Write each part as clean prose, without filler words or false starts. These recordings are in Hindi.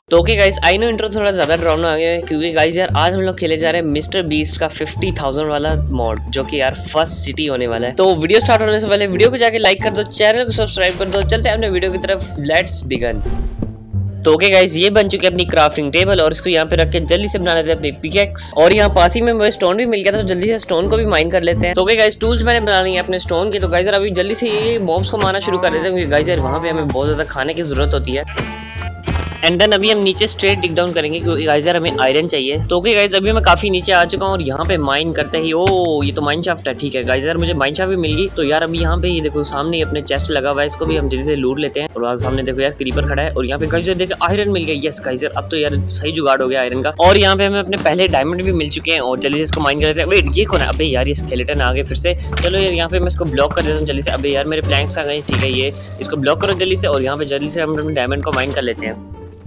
तो okay guys, I know intro थोड़ा ज्यादा ड्राउन आ गया है क्योंकि गाइस यार आज हम लोग खेले जा रहे हैं मिस्टर बीस्ट का 50,000 वाला मॉड जो कि यार फर्स्ट सिटी होने वाला है। तो वीडियो स्टार्ट होने से पहले वीडियो को जाके लाइक कर दो, चैनल को सब्सक्राइब कर दो। चलते हैं अपने वीडियो की तरफ, लेट्स बिगन। तो ओके गाइस, ये बन चुकी है अपनी क्राफ्टिंग टेबल और इसको यहाँ पे रख के जल्दी से बना लेते हैं अपनी पिकेक्स। और यहाँ पास ही में मुझे स्टोन भी मिल गया था, तो जल्दी से स्टोन को भी माइन कर लेते हैं। तो ओके गाइस, टूल्स मैंने बना ली है अपने स्टोन की। तो गाइस अभी जल्दी से ये मॉब्स को मारना शुरू कर देते हैं क्योंकि गाइस यार वहाँ पे हमें बहुत ज्यादा खाने की जरूरत होती है। एंड देन अभी हम नीचे स्ट्रेट डिग डाउन करेंगे क्योंकि गाइस यार हमें आयरन चाहिए। तो ओके गाइस, अभी मैं काफी नीचे आ चुका हूँ और यहाँ पे माइन करते ही ओ ये तो माइन शाफ्ट है। ठीक है गाइस यार, मुझे माइन शाफ्ट भी मिल गई। तो यार अभी यहाँ पे ये देखो सामने ही अपने चेस्ट लगा हुआ है, इसको भी हम जल्दी से लूट लेते हैं। और वहाँ सामने देखो यार क्रीपर खड़ा है और यहाँ पे गाइस देखो आयरन मिल गया। यस गाइस यार, अब तो यार सही जुगाड़ हो गया आयरन का। और यहाँ पे हमें अपने पहले डायमंड भी मिल चुके हैं और जल्दी से इसको माइन कर लेते हैं। वेट, ये कौन है? अबे यार ये स्केलेटन आ गए फिर से। चलो यार यहाँ पे मैं इसको ब्लॉक कर देता हूँ जल्दी से। अबे यार मेरे प्लैंक्स आ गए। ठीक है, ये इसको ब्लॉक करो जल्दी से और यहाँ पे जल्दी से हम डायमंड को माइन कर लेते हैं।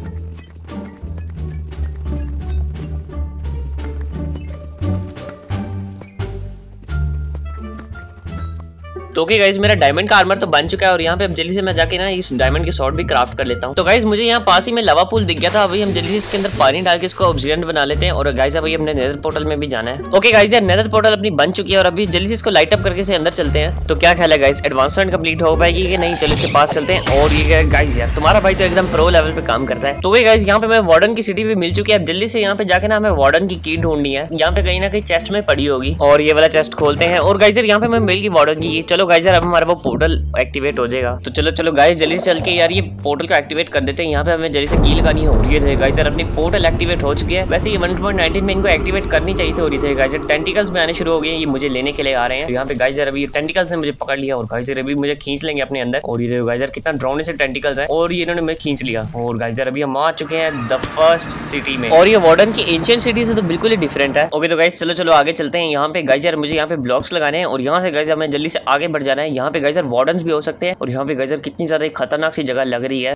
तो ओके गाइस, मेरा डायमंड का आर्मर तो बन चुका है और यहाँ पे अब जल्दी से मैं जाके ना इस डायमंड की शॉर्ट भी क्राफ्ट कर लेता हूँ। तो गाइस मुझे यहाँ पास ही में लवा पूल दिख गया था, अभी हम जल्दी से इसके अंदर पानी डाल के इसको ऑब्सीडियन बना लेते हैं। और गाइस अभी अपने नेदर पोर्टल में भी जाना है। ओके गाइस यार, नेदर पोर्टल अपनी बन चुकी है और अभी जल्दी से इसको लाइट अप करके से अंदर चलते हैं। तो क्या ख्याल है गाइस, एडवांसमेंट कंप्लीट हो पाएगी कि नहीं? चलो इसके पास चलते हैं। और ये गाइस यार तुम्हारा भाई तो एकदम प्रो लेवल पे काम करता है। तो गाइस यहाँ पे मैं वार्डन की सिटी भी मिल चुकी है। अब जल्दी से यहाँ पे जाके ना हमें वार्डन की की ढूंढनी है। यहाँ पे कहीं ना कहीं चेस्ट में पड़ी होगी और ये वाला चेस्ट खोलते हैं। और गाइस यार यहाँ पे मैं मिल गई वार्डन की। चलो गाइस यार अब हमारा वो पोर्टल एक्टिवेट हो जाएगा। तो चलो गाइस जल्दी से चल के यार ये पोर्टल को एक्टिवेट कर देते हैं। यहाँ पे हमें जल्दी से की लगानी हो रही है। गाइस यार अपनी पोर्टल एक्टिवेट हो चुकी है। वैसे ये 1.19 में इनको एक्टिवेट करनी चाहिए थी। हो रही थी गाइस यार, टेंटिकल्स में आने शुरू हो गए, ये मुझे लेने के लिए आ रहे हैं। यहाँ पे गाइस यार अभी टेंटिकल्स ने मुझे पकड़ लिया और गाइस यार अभी मुझे खींच लेंगे अपने अंदर। और ये गाइस यार कितना ड्राउनी से टेंटिकल्स है और ये इन्होंने मुझे खींच लिया। और गाइस यार अभी हम आ चुके हैं द फर्स्ट सिटी में और ये वार्डन की एंशिएंट सिटी से तो बिल्कुल ही डिफरेंट है। ओके तो गाइस चलो आगे चलते हैं। यहाँ पे गाइस यार मुझे यहाँ पे ब्लॉक्स लगाने हैं और यहाँ से गाइस हमें जल्दी से आगे बढ़ जाना है। यहाँ पे गाइस यार वार्डन्स भी हो सकते हैं और यहाँ पे गाइस यार कितनी ज्यादा खतरनाक सी जगह लग रही है।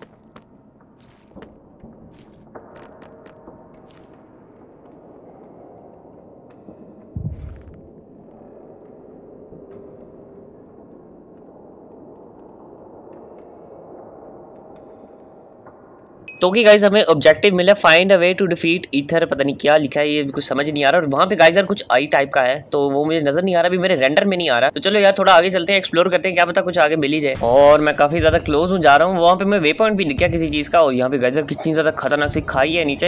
तो कि गाइस हमें ऑब्जेक्टिव मिला, find a way to defeat Aether. पता नहीं क्या लिखा है, ये कुछ समझ नहीं आ रहा। और वहाँ पे गाइस यार कुछ आई टाइप का है तो वो मुझे नजर नहीं आ रहा, अभी मेरे रेंडर में नहीं आ रहा। तो चलो यार थोड़ा आगे चलते हैं, एक्सप्लोर करते हैं, क्या पता कुछ आगे मिल ही जाए। और मैं काफी ज्यादा क्लोज हूँ जा रहा हूँ। वहाँ पे मैं वे पॉइंट भी दिख गया किसी चीज का। और यहाँ पे गाइस यार कितनी ज्यादा खतरनाक सी खाई है नीचे।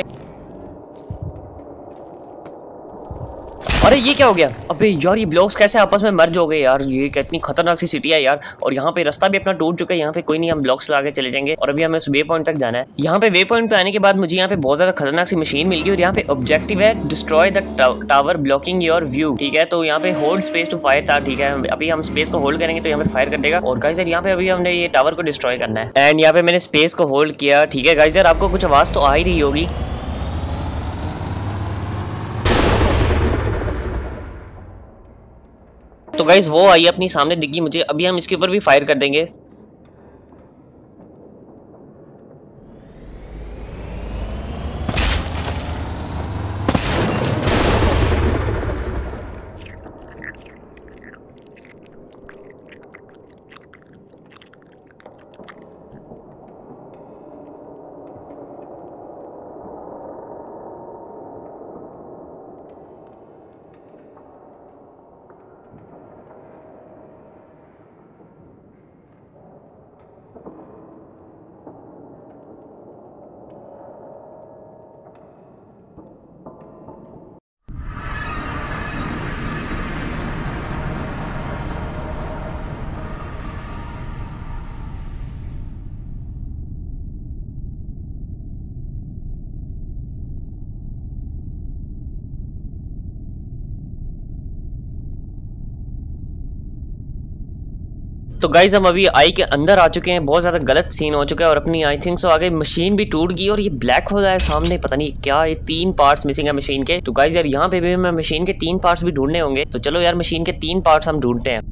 अरे ये क्या हो गया? अबे यार ये ब्लॉक्स कैसे आपस में मर्ज हो गए यार, ये कितनी खतरनाक सी सिटी है यार। और यहाँ पे रास्ता भी अपना टूट चुका है। यहाँ पे कोई नहीं, हम ब्लॉक्स लगा के चले जाएंगे और अभी हमें उस वे पॉइंट तक जाना है। यहाँ पे वे पॉइंट पे आने के बाद मुझे यहाँ पे बहुत ज्यादा खतरनाक सी मशीन मिल गई और यहाँ पे ऑब्जेक्टिव है destroy the tower blocking your view. ठीक है, तो यहाँ पे होल्ड स्पेस टू फायर था। ठीक है, अभी हम स्पेस को होल्ड करेंगे तो यहाँ पे फायर कर देगा। और गाइस यार यहाँ पे अभी हमने ये टावर को डिस्ट्रॉय करना है एंड यहाँ पे मैंने स्पेस को होल्ड किया। ठीक है गाइस यार, आपको कुछ आवाज तो आ ही रही होगी। तो गाइस वो आई अपनी सामने दिखी मुझे, अभी हम इसके ऊपर भी फायर कर देंगे। तो गाइज हम अभी आई के अंदर आ चुके हैं, बहुत ज्यादा गलत सीन हो चुका है और अपनी आई थिंक सो आगे मशीन भी टूट गई और ये ब्लैक होल है सामने, पता नहीं क्या, ये 3 पार्ट्स मिसिंग है मशीन के। तो गाइज यार यहाँ पे भी हमें मशीन के 3 पार्ट्स भी ढूंढने होंगे। तो चलो यार मशीन के 3 पार्ट्स हम ढूंढते हैं।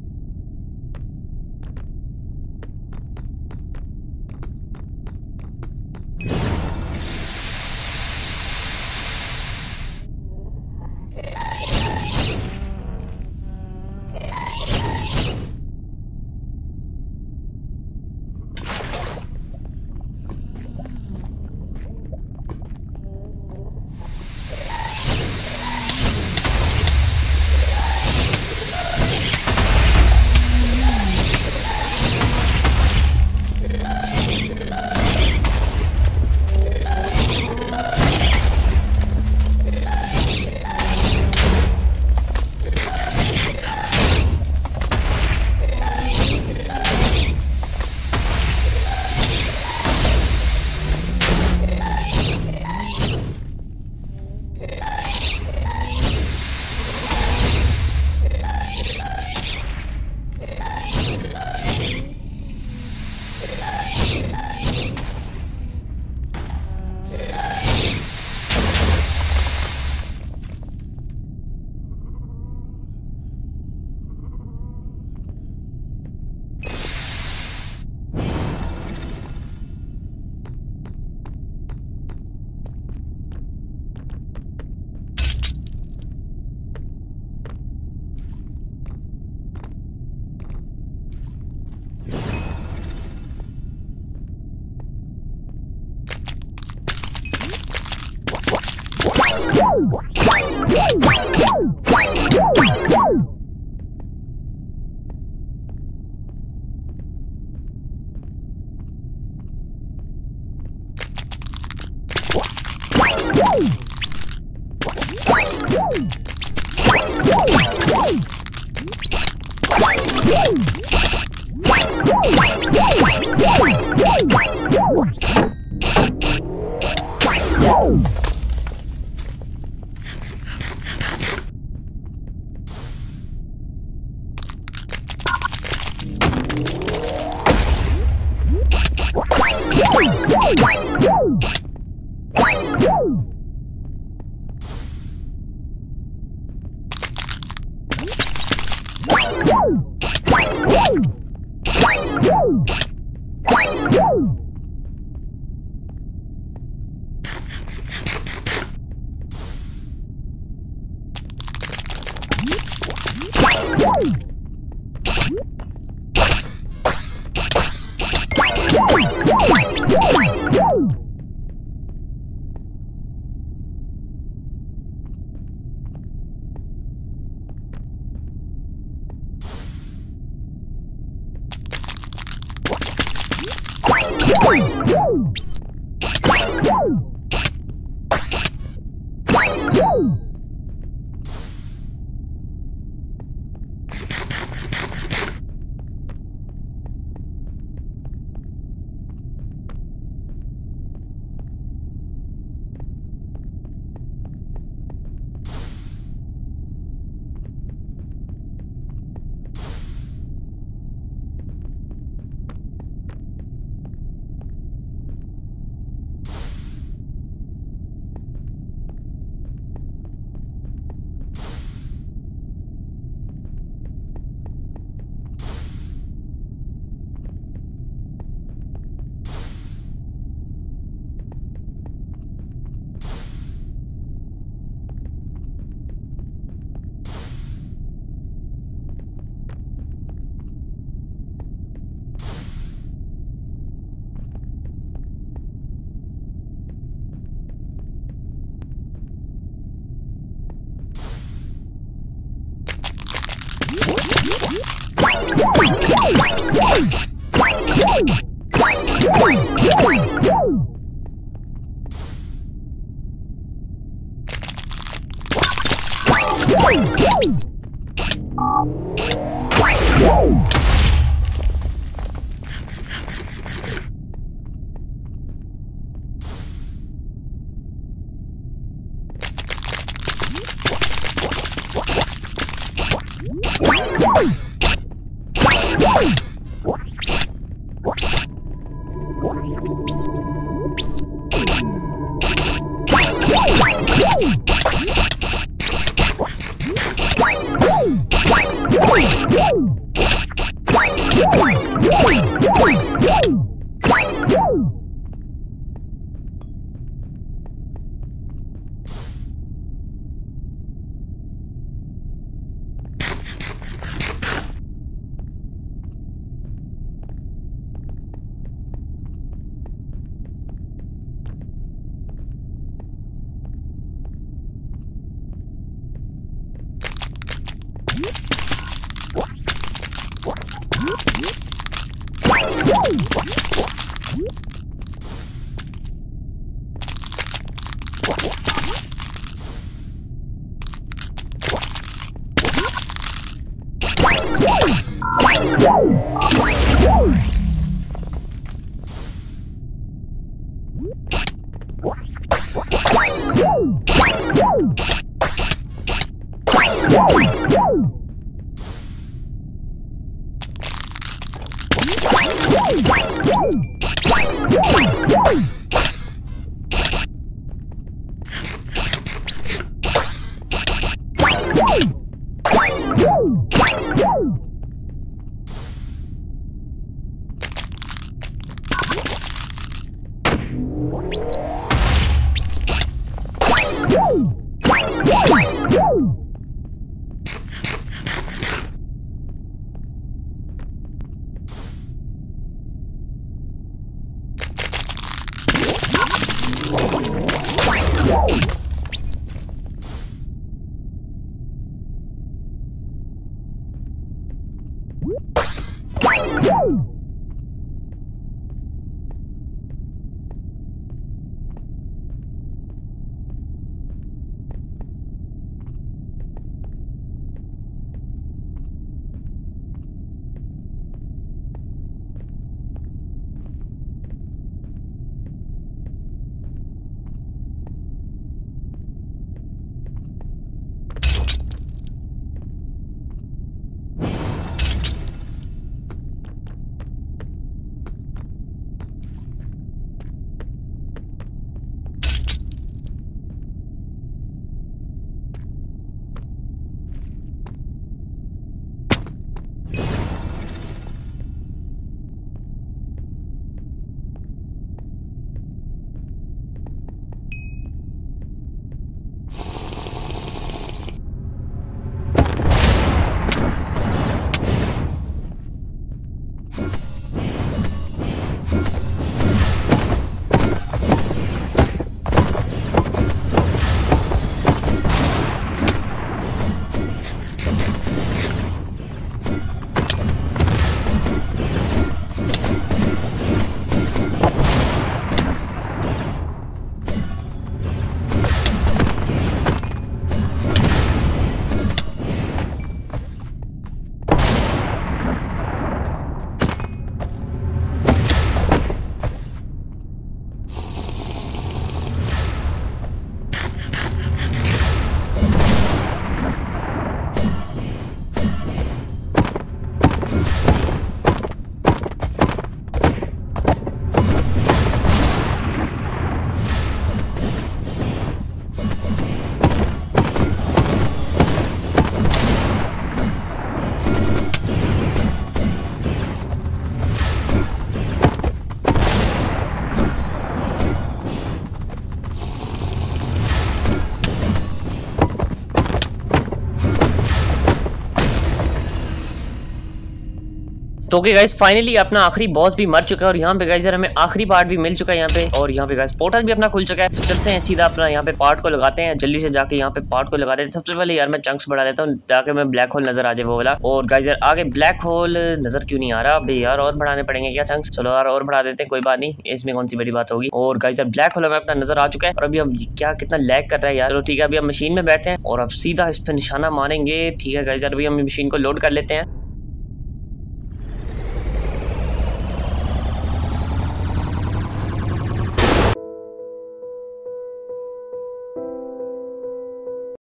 तो ओके गाइस फाइनली अपना आखिरी बॉस भी मर चुका है और यहाँ पे गाइस यार हमें आखिरी पार्ट भी मिल चुका है यहाँ पे, और यहाँ पे गाइस पोर्टल भी अपना खुल चुका है। तो चलते हैं सीधा अपना यहाँ पे पार्ट को लगाते हैं, जल्दी से जाके यहाँ पे पार्ट को लगाते हैं। सबसे पहले यार मैं चंक्स बढ़ा देता हूँ ताकि मैं ब्लैक होल नजर आ जाए वो वाला। और गाइस यार आगे ब्लैक होल नजर क्यों नहीं आ रहा भाई यार, और बढ़ाने पड़ेंगे क्या चंक्स? चलो यार और बढ़ा देते हैं, कोई बात नहीं, इसमें कौन सी बड़ी बात होगी। और गाइस यार ब्लैक होल हमें अपना नजर आ चुका है और अभी हम क्या कितना लैग कर रहा है यार। चलो ठीक है अभी हम मशीन में बैठते हैं और अब सीधा इस पे निशाना मारेंगे। ठीक है गाइस यार अभी हम मशीन को लोड कर लेते हैं